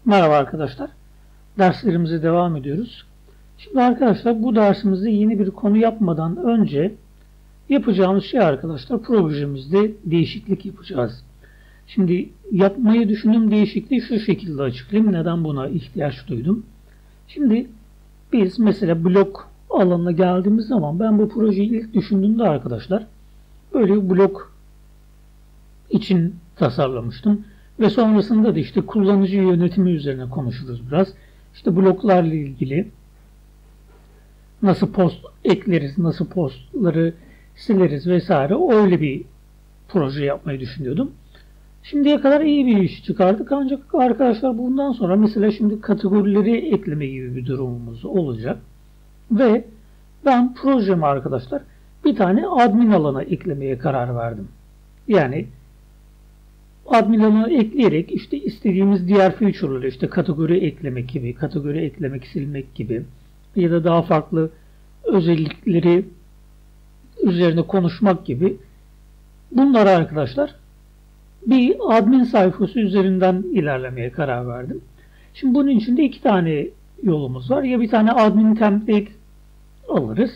Merhaba arkadaşlar. Derslerimize devam ediyoruz. Şimdi arkadaşlar bu dersimizde yeni bir konu yapmadan önce yapacağımız şey arkadaşlar projemizde değişiklik yapacağız. Şimdi yapmayı düşündüğüm değişikliği şu şekilde açıklayayım. Neden buna ihtiyaç duydum? Şimdi biz mesela blok alanına geldiğimiz zaman ben bu projeyi ilk düşündüğümde arkadaşlar böyle bir blok için tasarlamıştım. Ve sonrasında da işte kullanıcı yönetimi üzerine konuşuruz biraz. İşte bloklarla ilgili nasıl post ekleriz, nasıl postları sileriz vesaire öyle bir proje yapmayı düşünüyordum. Şimdiye kadar iyi bir iş çıkardık ancak arkadaşlar bundan sonra mesela şimdi kategorileri ekleme gibi bir durumumuz olacak. Ve ben projeme arkadaşlar bir tane admin alana eklemeye karar verdim. Yani admin alanı ekleyerek işte istediğimiz diğer feature'ları işte kategori eklemek gibi, kategori eklemek, silmek gibi ya da daha farklı özellikleri üzerine konuşmak gibi bunları arkadaşlar bir admin sayfası üzerinden ilerlemeye karar verdim. Şimdi bunun için de iki tane yolumuz var. Ya bir tane admin template alırız.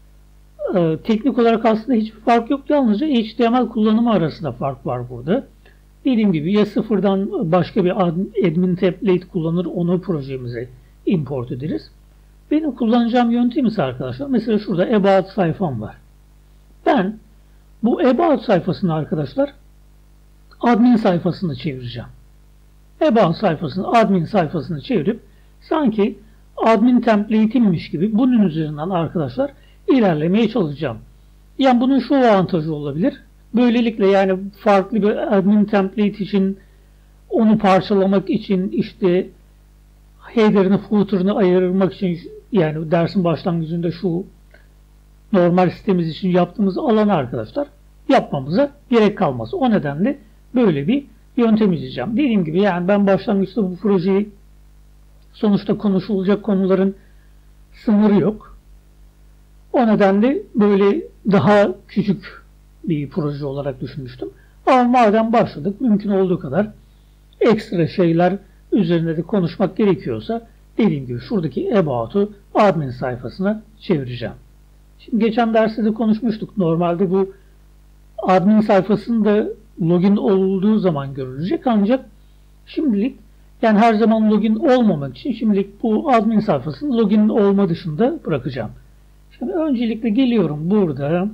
Teknik olarak aslında hiçbir fark yok. Yalnızca HTML kullanımı arasında fark var burada. Dediğim gibi ya sıfırdan başka bir admin template kullanır onu projemize import ederiz. Benim kullanacağım yöntem ise arkadaşlar mesela şurada about sayfam var. Ben bu about sayfasını arkadaşlar admin sayfasını çevireceğim. About sayfasını admin sayfasını çevirip sanki admin template'immiş gibi bunun üzerinden arkadaşlar ilerlemeye çalışacağım. Yani bunun şu avantajı olabilir. Böylelikle yani farklı bir admin template için onu parçalamak için işte header'ını, footer'ını ayırmak için yani dersin başlangıcında şu normal sitemiz için yaptığımız alanı arkadaşlar yapmamıza gerek kalmaz. O nedenle böyle bir yöntem izleyeceğim. Dediğim gibi yani ben başlangıçta bu projeyi sonuçta konuşulacak konuların sınırı yok. O nedenle böyle daha küçük bir proje olarak düşünmüştüm. Ama madem başladık mümkün olduğu kadar ekstra şeyler üzerinde de konuşmak gerekiyorsa dediğim gibi şuradaki about'u admin sayfasına çevireceğim. Şimdi geçen derste de konuşmuştuk. Normalde bu admin sayfasında login olduğu zaman görülecek ancak şimdilik yani her zaman login olmamak için şimdilik bu admin sayfasını login olma dışında bırakacağım. Şimdi öncelikle geliyorum burada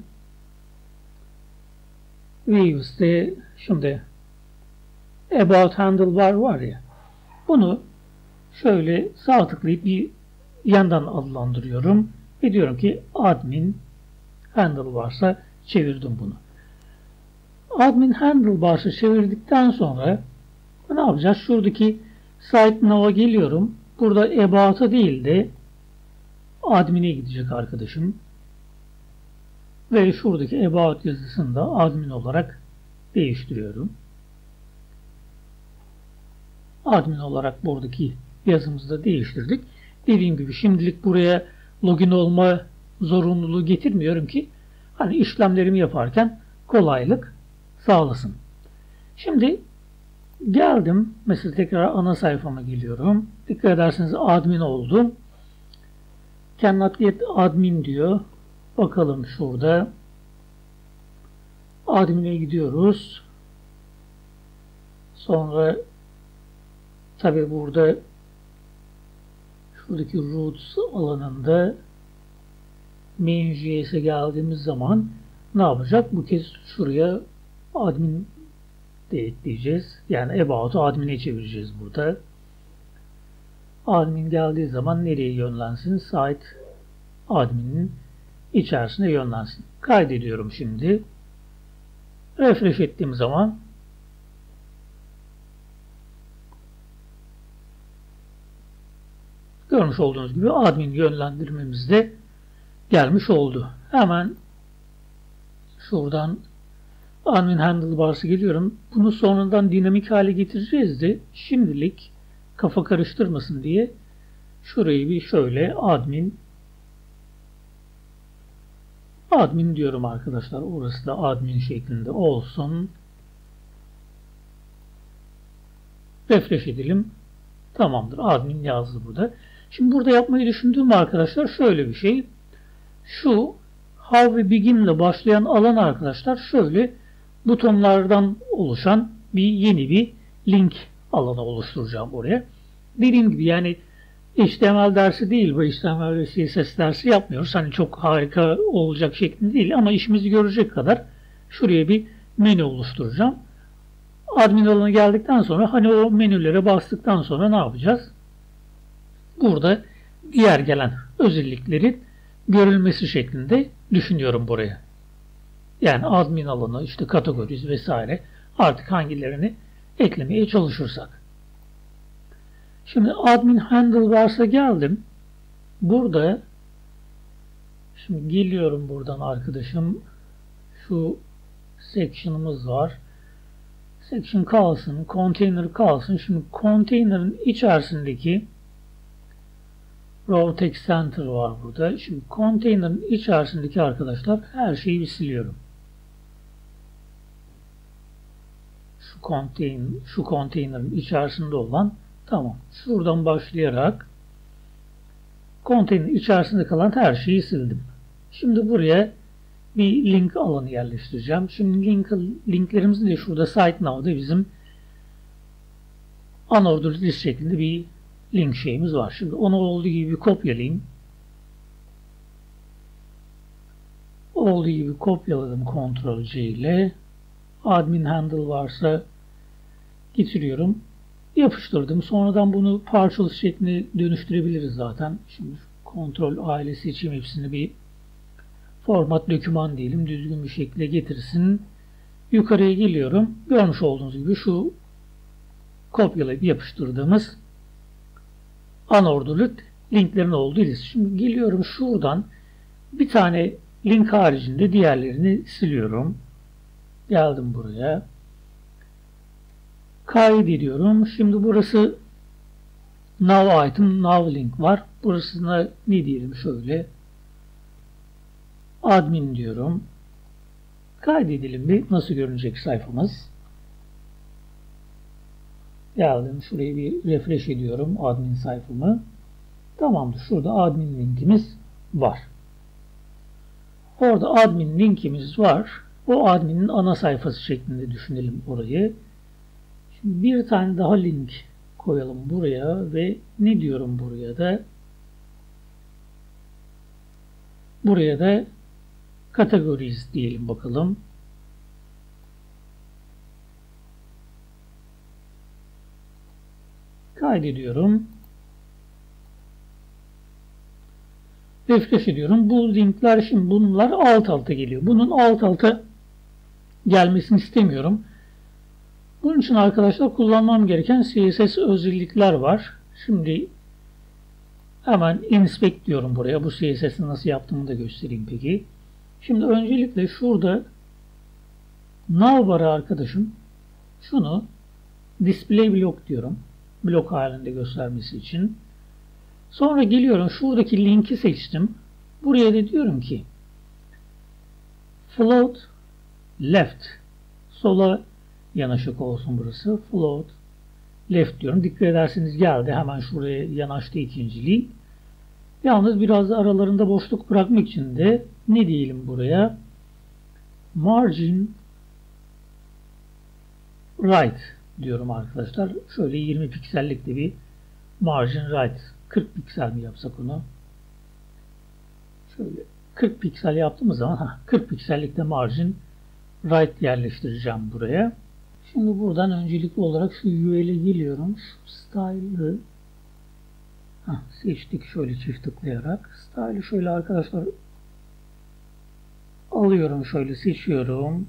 Views'te şimdi About Handlebar var ya bunu şöyle sağ tıklayıp bir yandan adlandırıyorum ve diyorum ki Admin Handlebar'sa çevirdim bunu. Admin Handlebar'sa çevirdikten sonra ne yapacağız? Şuradaki Site Now'a geliyorum. Burada About'a değil de Admin'e gidecek arkadaşım. Ve şuradaki About yazısını da admin olarak değiştiriyorum. Admin olarak buradaki yazımızı da değiştirdik. Dediğim gibi şimdilik buraya login olma zorunluluğu getirmiyorum ki hani işlemlerimi yaparken kolaylık sağlasın. Şimdi geldim. Mesela tekrar ana sayfama geliyorum. Dikkat ederseniz admin oldum. Cannot get admin diyor. Bakalım şurada. Admin'e gidiyoruz. Sonra tabi burada şuradaki roots alanında main.js'e geldiğimiz zaman ne yapacak? Bu kez şuraya admin de ekleyeceğiz. Yani about'u admin'e çevireceğiz burada. Admin geldiği zaman nereye yönlensin? Site admin'in içerisine yönlensin. Kaydediyorum şimdi. Refresh ettiğim zaman görmüş olduğunuz gibi admin yönlendirmemiz de gelmiş oldu. Hemen şuradan admin handlebars'a geliyorum. Bunu sonradan dinamik hale getireceğiz de şimdilik kafa karıştırmasın diye şurayı bir şöyle admin diyorum arkadaşlar. Orası da admin şeklinde olsun. Refresh edelim. Tamamdır. Admin yazdı burada. Şimdi burada yapmayı düşündüğüm arkadaşlar şöyle bir şey. Şu How ve Begin ile başlayan alan arkadaşlar şöyle butonlardan oluşan yeni bir link alanı oluşturacağım oraya. Dediğim gibi yani HTML dersi değil, bu HTML ve CSS dersi yapmıyoruz. Hani çok harika olacak şeklinde değil ama işimizi görecek kadar şuraya bir menü oluşturacağım. Admin alanı geldikten sonra hani o menülere bastıktan sonra ne yapacağız? Burada diğer gelen özellikleri görülmesi şeklinde düşünüyorum buraya. Yani admin alanı, işte kategoriz vesaire artık hangilerini eklemeye çalışırsak. Şimdi admin handle varsa geldim. Burada şimdi geliyorum buradan arkadaşım. Şu section'ımız var. Section kalsın, container kalsın. Şimdi container'ın içerisindeki row text center var burada. Şimdi container'ın içerisindeki arkadaşlar her şeyi bir siliyorum. Şu container'ın içerisinde olan tamam. Şuradan başlayarak konteynerin içerisinde kalan her şeyi sildim. Şimdi buraya bir link alanı yerleştireceğim. Şimdi linklerimizi de şurada Site Now'da bizim unordered list şeklinde bir link şeyimiz var. Şimdi onu olduğu gibi bir kopyalayayım. Olduğu gibi kopyaladım Ctrl+C ile. Admin handle varsa getiriyorum. Yapıştırdım. Sonradan bunu parçalı şekline dönüştürebiliriz zaten. Şimdi Ctrl A ile seçeyim hepsini bir format doküman diyelim. Düzgün bir şekilde getirsin. Yukarıya geliyorum. Görmüş olduğunuz gibi şu kopyalayıp yapıştırdığımız unordered linklerin olduğu liste. Şimdi geliyorum şuradan bir tane link haricinde diğerlerini siliyorum. Geldim buraya. Kaydediyorum. Şimdi burası now item, now link var. Burasına ne diyelim şöyle. Admin diyorum. Kaydedelim bir nasıl görünecek sayfamız. Geldim. Şurayı bir refresh ediyorum. Admin sayfamı. Tamamdır. Şurada admin linkimiz var. Orada admin linkimiz var. O adminin ana sayfası şeklinde düşünelim orayı. Şimdi bir tane daha link koyalım buraya ve ne diyorum buraya da? Buraya da categories diyelim bakalım. Kaydediyorum. Refresh ediyorum. Bu linkler şimdi bunlar alt alta geliyor. Bunun alt alta gelmesini istemiyorum. Bunun için arkadaşlar kullanmam gereken CSS özellikler var. Şimdi hemen inspect diyorum buraya. Bu CSS'i nasıl yaptığımı da göstereyim peki. Şimdi öncelikle şurada navbar'a arkadaşım şunu display block diyorum. Blok halinde göstermesi için. Sonra geliyorum şuradaki linki seçtim. Buraya da diyorum ki float left, sola yanaşık olsun burası. Float left diyorum. Dikkat ederseniz geldi. Hemen şuraya yanaştı ikinciliği. Yalnız biraz da aralarında boşluk bırakmak için de ne diyelim buraya? Margin right diyorum arkadaşlar. Şöyle 20 piksellik de bir margin right. 40 piksel mi yapsak onu? Şöyle 40 piksel yaptığımız zaman 40 piksellikte margin right yerleştireceğim buraya. Şimdi buradan öncelikli olarak şu UL'e geliyorum. Şu style'ı seçtik şöyle çift tıklayarak. Style'ı şöyle arkadaşlar alıyorum, şöyle seçiyorum.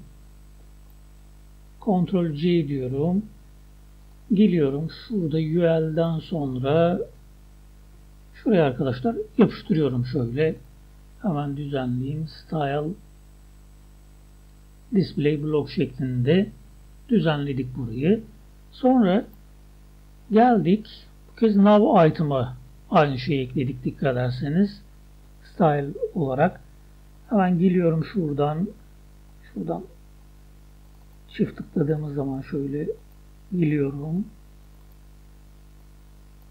Ctrl+C diyorum. Geliyorum şurada UL'den sonra şuraya arkadaşlar yapıştırıyorum şöyle. Hemen düzenleyeyim. Style display block şeklinde düzenledik burayı. Sonra geldik. Bu kez nav item'a aynı şeyi ekledik dikkat ederseniz. Style olarak. Hemen geliyorum şuradan çift tıkladığımız zaman şöyle geliyorum.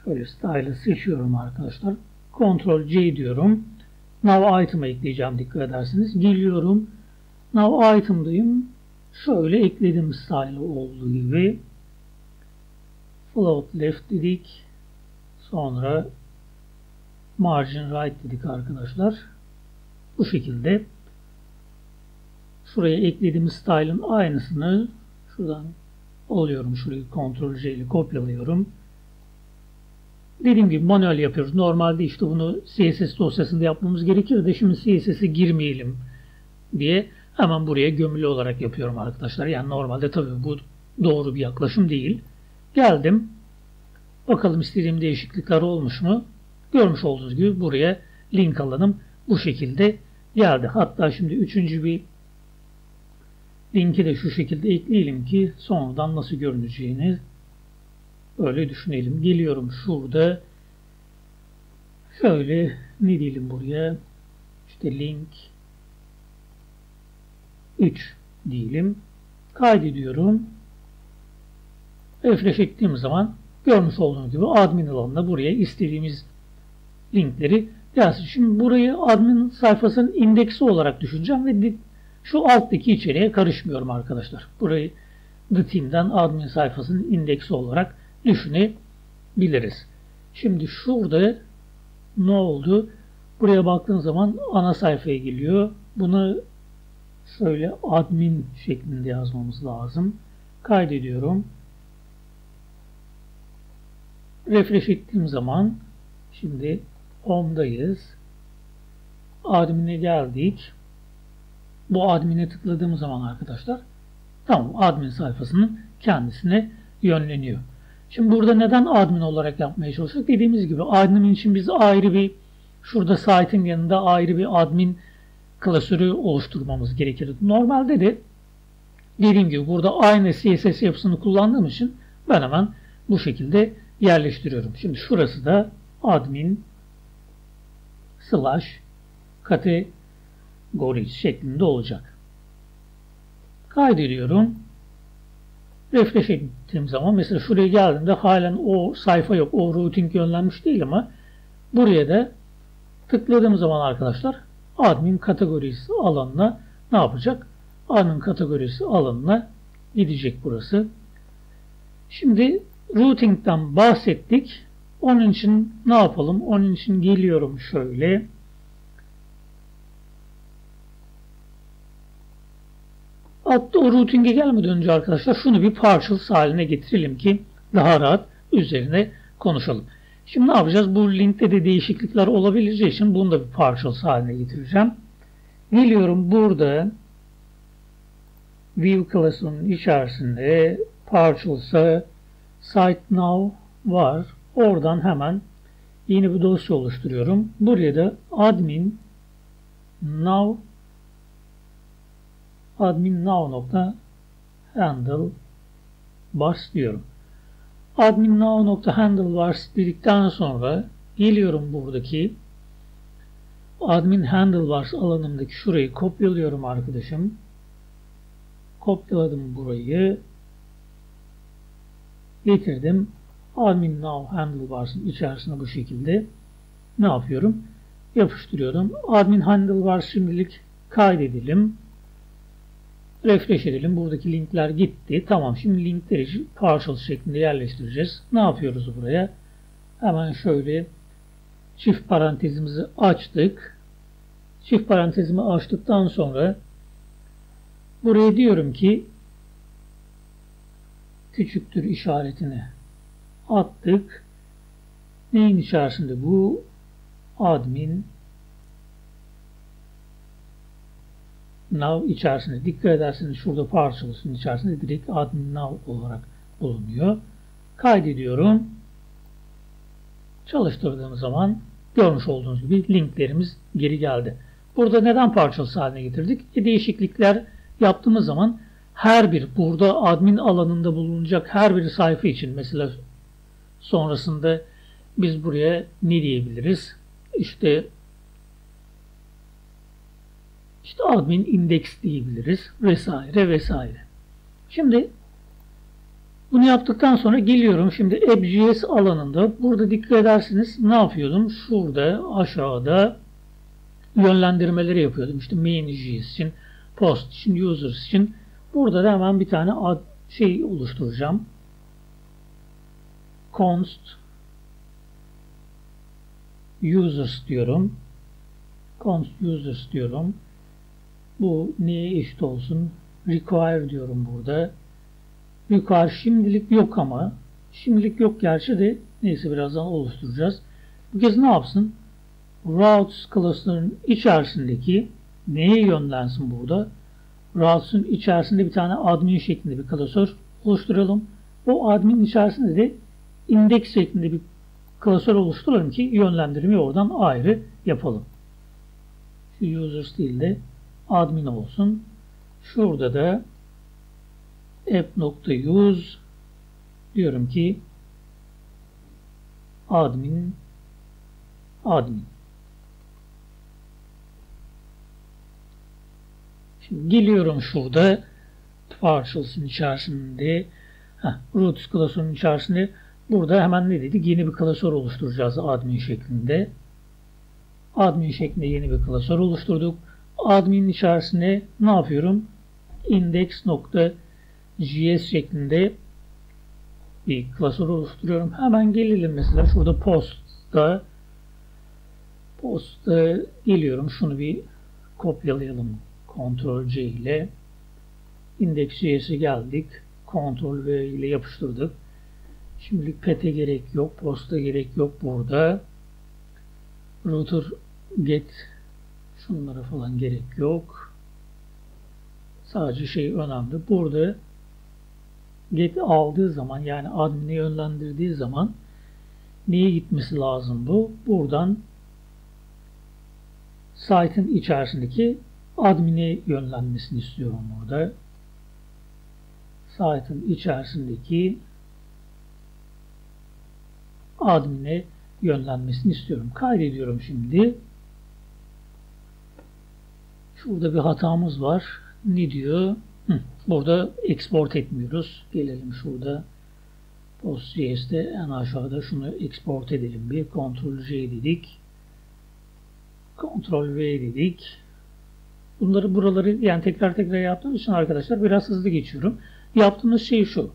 Şöyle style'ı seçiyorum arkadaşlar. Ctrl C diyorum. Now item'a ekleyeceğim, dikkat ederseniz. Geliyorum. Now item'dayım. Şöyle ekledim style'ı olduğu gibi. Float left dedik. Sonra margin right dedik arkadaşlar. Bu şekilde şuraya eklediğimiz style'ın aynısını şuradan alıyorum. Şurayı Ctrl C ile kopyalıyorum. Dediğim gibi manuel yapıyoruz. Normalde işte bunu CSS dosyasında yapmamız gerekir de şimdi CSS'e girmeyelim diye hemen buraya gömülü olarak yapıyorum arkadaşlar. Yani normalde tabii bu doğru bir yaklaşım değil. Geldim. Bakalım istediğim değişiklikler olmuş mu? Görmüş olduğunuz gibi buraya link alanım bu şekilde geldi. Hatta şimdi üçüncü bir linki de şu şekilde ekleyelim ki sonradan nasıl görüneceğini öyle düşünelim. Geliyorum şurada. Şöyle ne diyelim buraya? İşte link 3 diyelim. Kaydediyorum. Refresh ettiğim zaman görmüş olduğunuz gibi admin alanında buraya istediğimiz linkleri gelsin. Şimdi burayı admin sayfasının indeksi olarak düşüneceğim ve şu alttaki içeriğe karışmıyorum arkadaşlar. Burayı The Team'den admin sayfasının indeksi olarak düşünebiliriz. Şimdi şurada ne oldu? Buraya baktığın zaman ana sayfaya geliyor. Bunu şöyle admin şeklinde yazmamız lazım. Kaydediyorum. Refresh ettiğim zaman şimdi home'dayız. Admin'e geldik. Bu admin'e tıkladığım zaman arkadaşlar tamam, admin sayfasının kendisine yönleniyor. Şimdi burada neden admin olarak yapmaya çalıştık? Dediğimiz gibi admin için biz ayrı bir şurada site'in yanında ayrı bir admin klasörü oluşturmamız gerekir. Normalde de dediğim gibi burada aynı CSS yapısını kullandığım için ben hemen bu şekilde yerleştiriyorum. Şimdi şurası da admin /categories şeklinde olacak. Kaydediyorum. Refresh ettiğim zaman mesela şuraya geldiğimde halen o sayfa yok. O routing yönlenmiş değil ama buraya da tıkladığım zaman arkadaşlar admin kategorisi alanına ne yapacak? Admin kategorisi alanına gidecek burası. Şimdi routing'den bahsettik. Onun için ne yapalım? Onun için geliyorum şöyle. Hatta o routing'e gelmeden önce arkadaşlar şunu bir partials haline getirelim ki daha rahat üzerine konuşalım. Şimdi ne yapacağız? Bu linkte de değişiklikler olabileceği için bunu da bir partials haline getireceğim. Geliyorum burada View class'ın içerisinde partials'a Site Now var. Oradan hemen yeni bir dosya oluşturuyorum. Buraya da admin now.handlebars diyorum. Admin now.handlebars dedikten sonra geliyorum buradaki admin handlebars alanımdaki şurayı kopyalıyorum arkadaşım. Kopyaladım burayı. Getirdim. Admin now handlebars'ın içerisine bu şekilde ne yapıyorum? Yapıştırıyorum. Admin handlebars şimdilik kaydedelim. Refresh edelim. Buradaki linkler gitti. Tamam. Şimdi linkleri partial şeklinde yerleştireceğiz. Ne yapıyoruz buraya? Hemen şöyle çift parantezimizi açtık. Çift parantezimi açtıktan sonra buraya diyorum ki küçüktür işaretini attık. Neyin içerisinde bu? Admin now içerisinde. Dikkat ederseniz şurada partials'ın içerisinde direkt admin now olarak bulunuyor. Kaydediyorum. Çalıştırdığım zaman görmüş olduğunuz gibi linklerimiz geri geldi. Burada neden partials haline getirdik? Değişiklikler yaptığımız zaman her bir burada admin alanında bulunacak her bir sayfa için mesela sonrasında biz buraya ne diyebiliriz? İşte admin index diyebiliriz vesaire vesaire. Şimdi Bunu yaptıktan sonra geliyorum. Şimdi app.js alanında burada dikkat ederseniz ne yapıyordum? Şurada aşağıda yönlendirmeleri yapıyordum. İşte main.js için, post için, users için. Burada da hemen bir tane oluşturacağım. Const users diyorum. Const users diyorum. Bu neye eşit olsun? Require diyorum burada. Require şimdilik yok ama. Şimdilik yok gerçi de neyse birazdan oluşturacağız. Bu kez ne yapsın? Routes klasörünün içerisindeki neye yönlensin burada? Routes'un içerisinde bir tane admin şeklinde bir klasör oluşturalım. O admin içerisinde de index şeklinde bir klasör oluşturalım ki yönlendirmeyi oradan ayrı yapalım. Şu users değil de admin olsun. Şurada da app.use diyorum ki admin. Şimdi geliyorum şurada partials'ın içerisinde root klasörünün içerisinde burada hemen ne dedik? Yeni bir klasör oluşturacağız admin şeklinde. Admin şeklinde yeni bir klasör oluşturduk. Admin'in içerisine ne yapıyorum? Index.js şeklinde bir klasör oluşturuyorum. Hemen gelelim mesela şurada post'ta geliyorum. Şunu bir kopyalayalım. Ctrl+C ile index.js'e geldik. Ctrl+V ile yapıştırdık. Şimdilik pet'e gerek yok. Post'a gerek yok burada. Router get şunlara falan gerek yok. Sadece önemli. Burada get aldığı zaman yani admin'i yönlendirdiği zaman neye gitmesi lazım bu? Buradan site'in içerisindeki admin'e yönlenmesini istiyorum burada. Site'in içerisindeki admin'e yönlenmesini istiyorum. Kaydediyorum şimdi. Şurada bir hatamız var. Ne diyor? Burada export etmiyoruz. Gelelim şurada Postgres'te en aşağıda şunu export edelim bir. Ctrl+C dedik. Ctrl+V dedik. Buraları yani tekrar yaptığımız için arkadaşlar biraz hızlı geçiyorum. Yaptığımız şey şu.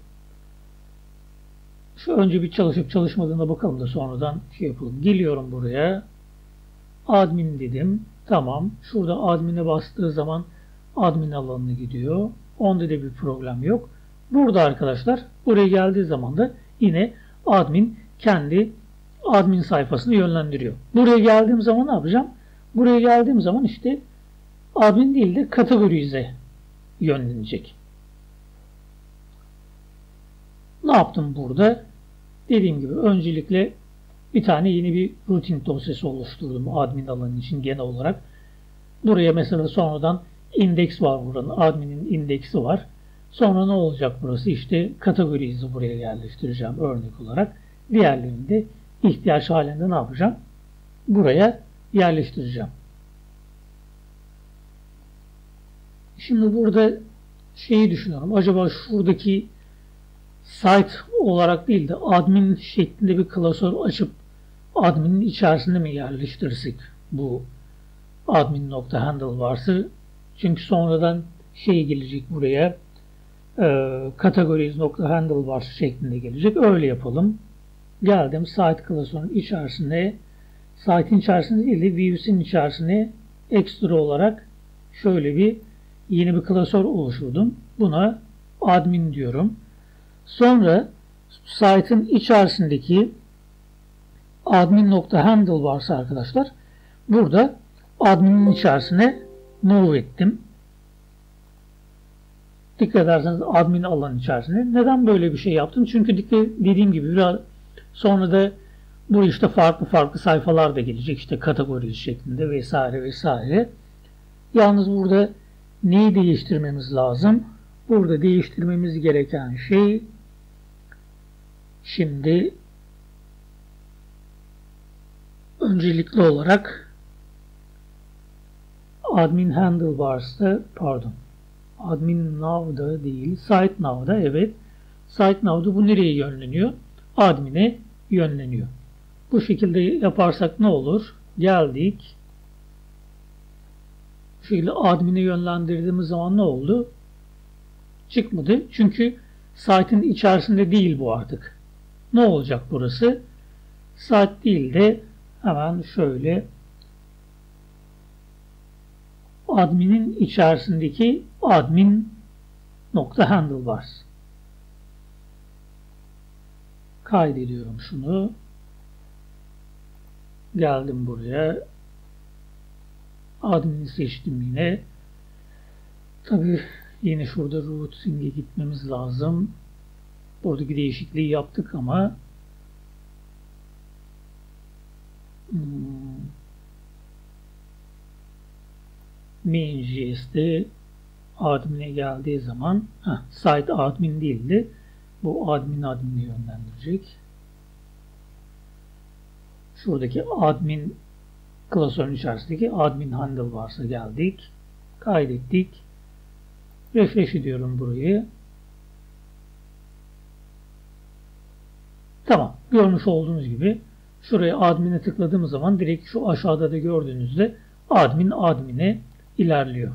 Şu önce bir çalışıp çalışmadığına bakalım da sonradan yapalım. Geliyorum buraya. Admin dedim. Tamam. Şurada admin'e bastığı zaman admin alanına gidiyor. Onda da bir problem yok. Burada arkadaşlar buraya geldiği zaman da yine admin kendi admin sayfasını yönlendiriyor. Buraya geldiğim zaman ne yapacağım? Buraya geldiğim zaman işte admin değil de kategorize yönlenecek. Ne yaptım burada? Dediğim gibi öncelikle bir tane yeni bir routing dosyası oluşturdum admin alanı için genel olarak. Buraya mesela sonradan index var buranın. Admin'in indeksi var. Sonra ne olacak burası? İşte kategorizi buraya yerleştireceğim örnek olarak. Diğerlerini de ihtiyaç halinde ne yapacağım? Buraya yerleştireceğim. Şimdi burada düşünüyorum. Acaba şuradaki site olarak değil de admin şeklinde bir klasör açıp adminin içerisinde mi yerleştirsek bu admin.handlebars'ı? Çünkü sonradan gelecek buraya categories.handlebars şeklinde gelecek. Öyle yapalım. Geldim site klasörünün içerisine, site'in içerisinde değil de views'in içerisine ekstra olarak şöyle bir yeni bir klasör oluşturdum. Buna admin diyorum. Sonra site'in içerisindeki admin.handlebars arkadaşlar burada adminin içerisine move ettim. Dikkat ederseniz admin alanı içerisinde. Neden böyle bir şey yaptım? Çünkü dediğim gibi biraz sonra da bu işte farklı sayfalar da gelecek. İşte kategori şeklinde vesaire vesaire. Yalnız burada neyi değiştirmemiz lazım? Burada değiştirmemiz gereken şey şimdi öncelikli olarak admin handlebars'ta admin now'da değil site now'da evet Site Now'da bu nereye yönleniyor? Admin'e yönleniyor. Bu şekilde yaparsak ne olur? Geldik. Bu şekilde admin'e yönlendirdiğimiz zaman ne oldu? Çıkmadı. Çünkü site'in içerisinde değil bu artık. Ne olacak burası? Site değil de hemen şöyle admin'in içerisindeki admin.handlebars. Kaydediyorum şunu. Geldim buraya. Admin'i seçtim yine. Tabii yine şurada routing'e gitmemiz lazım. Buradaki değişikliği yaptık ama main.js'de admin'e geldiği zaman site admin değildi. Bu admin'i yönlendirecek. Şuradaki admin klasörün içerisindeki admin handlebars'a geldik. Kaydettik. Refresh ediyorum burayı. Tamam. Görmüş olduğunuz gibi şuraya admin'e tıkladığımız zaman direkt şu aşağıda da gördüğünüzde admin'e ilerliyor.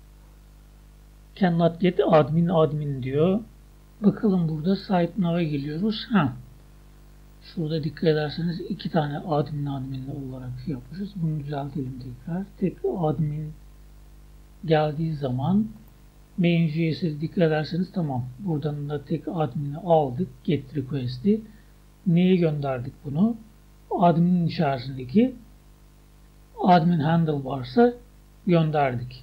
Cannot get admin diyor. Bakalım burada site now'a geliyoruz. Şurada dikkat ederseniz iki tane admin olarak yapmışız. Bunu düzeltelim tekrar. Tek admin geldiği zaman main.js'e dikkat ederseniz tamam. Buradan da tek admin'i aldık. Get request'i. Neye gönderdik bunu? Admin'in içerisindeki admin handlebars'a gönderdik.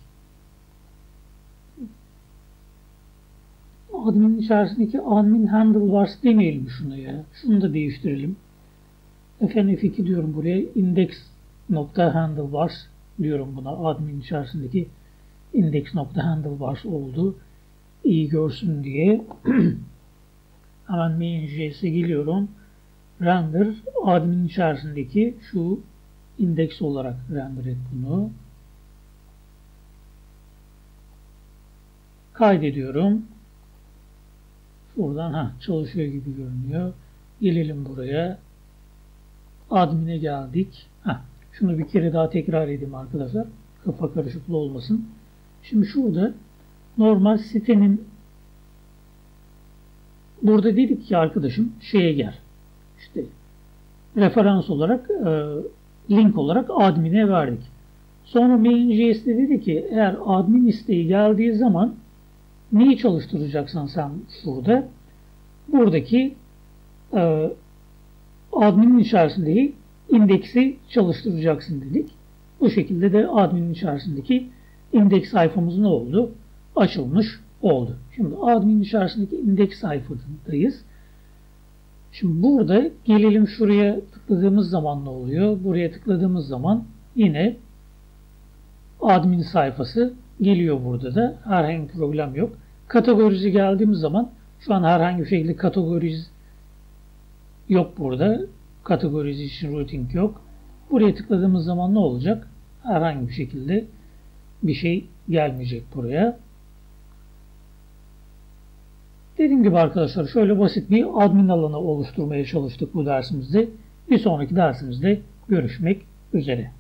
Admin'in içerisindeki admin handlebars demeyelim şunu ya. Şunu da değiştirelim. F2 diyorum buraya. Index.handlebars diyorum buna. Admin içerisindeki index.handlebars oldu. İyi görsün diye. Hemen main.js'e geliyorum. Render admin içerisindeki şu index olarak render et bunu. Kaydediyorum. Buradan çalışıyor gibi görünüyor. Gelelim buraya. Admin'e geldik. Şunu bir kere daha tekrar edeyim arkadaşlar. Kafa karışıklığı olmasın. Şimdi şurada normal sitenin burada dedik ki arkadaşım şeye gel. İşte referans olarak link olarak admin'e verdik. Sonra main.js'de dedi ki eğer admin isteği geldiği zaman neyi çalıştıracaksan sen şurada buradaki adminin içerisindeki indeksi çalıştıracaksın dedik. Bu şekilde de adminin içerisindeki indeks sayfamız ne oldu? Açılmış oldu. Şimdi adminin içerisindeki indeks sayfadayız. Şimdi burada gelelim şuraya tıkladığımız zaman ne oluyor? Buraya tıkladığımız zaman yine admin sayfası geliyor burada da. Herhangi bir problem yok. Kategorize geldiğimiz zaman şu an herhangi bir şekilde kategorize yok burada. Kategorize için routing yok. Buraya tıkladığımız zaman ne olacak? Herhangi bir şekilde bir şey gelmeyecek buraya. Dediğim gibi arkadaşlar şöyle basit bir admin alanı oluşturmaya çalıştık bu dersimizde. Bir sonraki dersimizde görüşmek üzere.